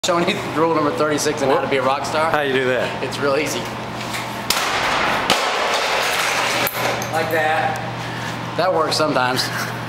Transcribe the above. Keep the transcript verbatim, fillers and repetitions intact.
Showing you rule number thirty-six and how to be a rock star. How you do that? It's real easy. Like that. That works sometimes.